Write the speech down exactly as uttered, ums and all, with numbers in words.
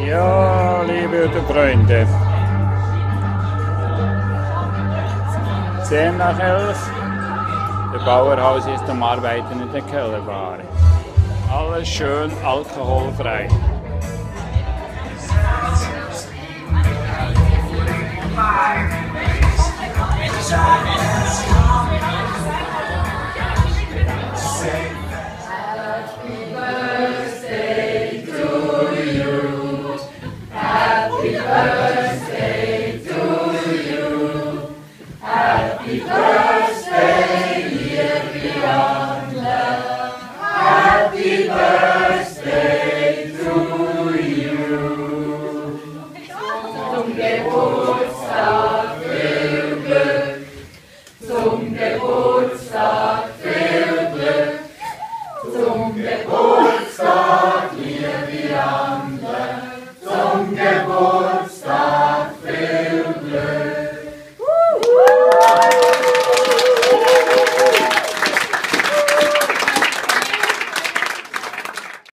Ja, liebe Freunde, zehn nach elf, der Bauer Housi ist am Arbeiten in der Keller Bar. Alles schön alkoholfrei. Happy birthday, dear Bianca. Happy birthday to you. Zum Geburtstag viel Glück. Zum Geburtstag viel Glück. Zum Geburtstag, dear Bianca. Zum Geburtstag.